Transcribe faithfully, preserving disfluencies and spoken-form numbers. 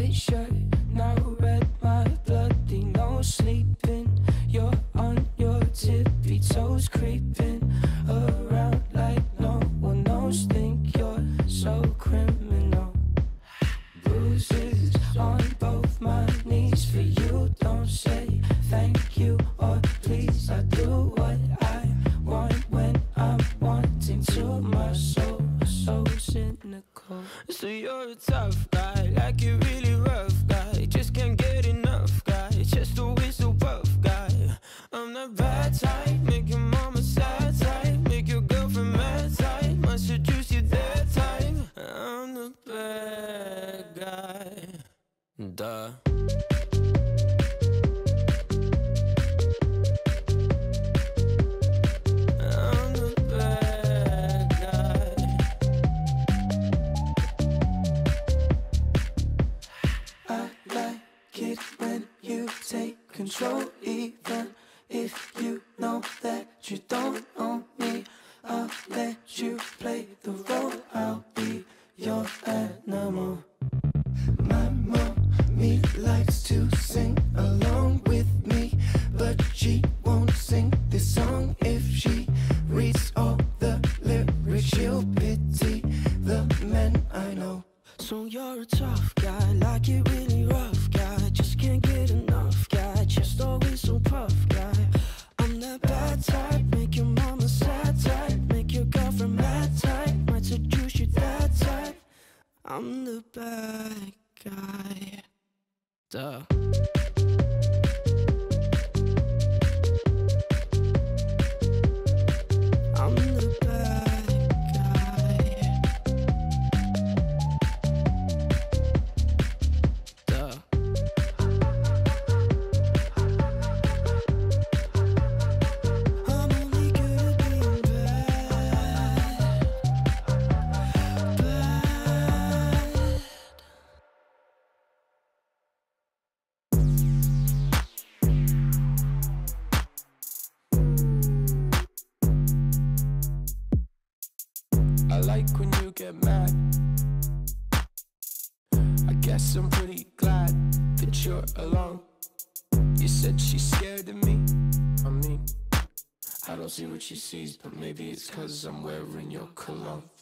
white shirt, now red, my bloody nose sleeping. You're on your tippy toes, creeping around like no one knows. Think you're so criminal. Bruises on both my knees for you. Don't say thank you or please. I do what I want when I'm wanting to. My soul so cynical. So you're a tough guy, like you're really rough guy. Just can't get enough guy, just always so rough guy. I'm the bad type, make your mama sad type, make your girlfriend mad type, might seduce you that type. I'm the bad guy. Duh. I'm the bad guy. I like it when you take control, even if you know that you don't own me. I'll let you play the role, I'll be your animal. My mommy likes to sing along with me, but she won't sing this song. If she reads all the lyrics, she'll pity the men I know. So you're a tough guy, like it really rough guy. Just can't get enough guy, just always so puff guy. I'm that bad type, make your mama sad type, make your girlfriend mad type, might seduce you that type. I'm the bad guy. Duh. I'm the bad guy. Duh. I'm only good at being bad. Bad. I like when you get mad. I guess I'm pretty glad that you're alone. You said she's scared of me. I mean, I don't see what she sees, but maybe it's 'cause I'm wearing your cologne.